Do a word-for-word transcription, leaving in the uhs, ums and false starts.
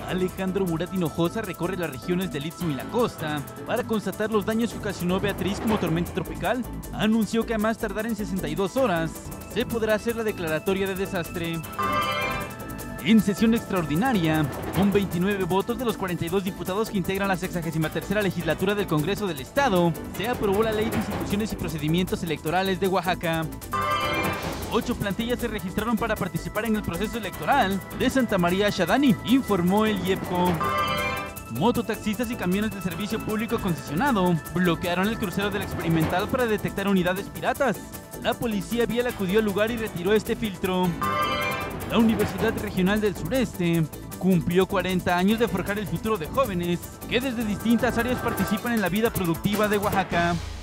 Alejandro Murat Hinojosa recorre las regiones del Istmo y la costa para constatar los daños que ocasionó Beatriz como tormenta tropical. Anunció que a más tardar en sesenta y dos horas se podrá hacer la declaratoria de desastre. En sesión extraordinaria, con veintinueve votos de los cuarenta y dos diputados que integran la sexagésima tercera legislatura del Congreso del Estado, se aprobó la Ley de Instituciones y Procedimientos Electorales de Oaxaca. Ocho plantillas se registraron para participar en el proceso electoral de Santa María Xadani, informó el IEPCO. Mototaxistas y camiones de servicio público concesionado bloquearon el crucero del Experimental para detectar unidades piratas. La policía vial acudió al lugar y retiró este filtro. La Universidad Regional del Sureste cumplió cuarenta años de forjar el futuro de jóvenes que desde distintas áreas participan en la vida productiva de Oaxaca.